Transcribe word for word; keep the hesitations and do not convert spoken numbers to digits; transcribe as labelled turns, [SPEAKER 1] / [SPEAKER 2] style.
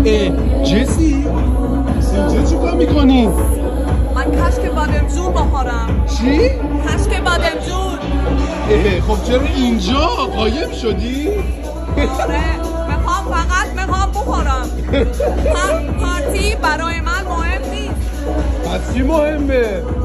[SPEAKER 1] اه جسی اینجا چی کار میکنی؟
[SPEAKER 2] من کشک بادمجون بخورم.
[SPEAKER 1] چی؟
[SPEAKER 2] کشک بادمجون.
[SPEAKER 1] اه خب چرا اینجا قایم شدی؟
[SPEAKER 2] آره میخوام فقط میخوام بخورم. پارتی برای من مهم نیست.
[SPEAKER 1] پس چی مهمه؟